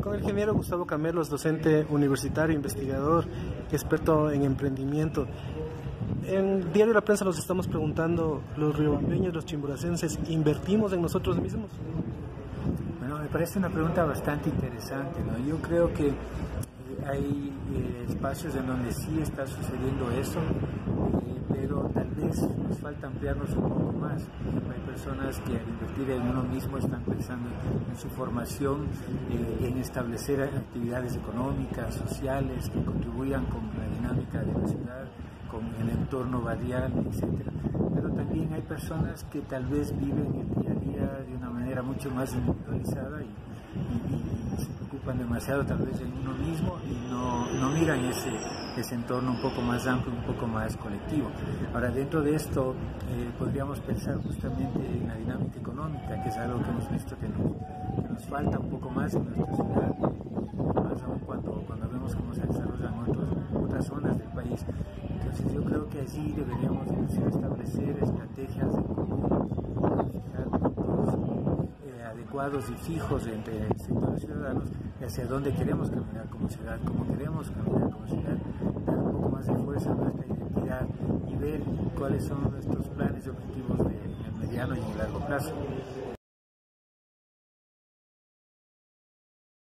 Con el ingeniero Gustavo Camelos, docente universitario, investigador, experto en emprendimiento. En Diario La Prensa nos estamos preguntando, ¿los riobambeños, los chimboracenses, invertimos en nosotros mismos? Bueno, me parece una pregunta bastante interesante, ¿no? Yo creo que hay espacios en donde sí está sucediendo eso, pero tal vez nos falta ampliarnos un poco más. Hay personas que al invertir en uno mismo están pensando en su formación, en establecer actividades económicas, sociales, que contribuyan con la dinámica de la ciudad, con el entorno barrial, etc. Pero también hay personas que tal vez viven el día a día de una manera mucho más individualizada y se preocupan demasiado tal vez en uno mismo y no miran ese entorno un poco más amplio, un poco más colectivo. Ahora, dentro de esto podríamos pensar justamente en la dinámica económica, que es algo que hemos visto que nos falta un poco más en nuestra ciudad, más aún cuando vemos cómo se desarrollan otras zonas del país. Entonces yo creo que allí deberíamos establecer estrategias de común, fijar puntos adecuados y fijos entre el sector de ciudadanos y hacia dónde queremos caminar como ciudad, cómo queremos caminar como ciudad, dar un poco más de fuerza a nuestra identidad y ver cuáles son nuestros planes y objetivos en el mediano y en el largo plazo.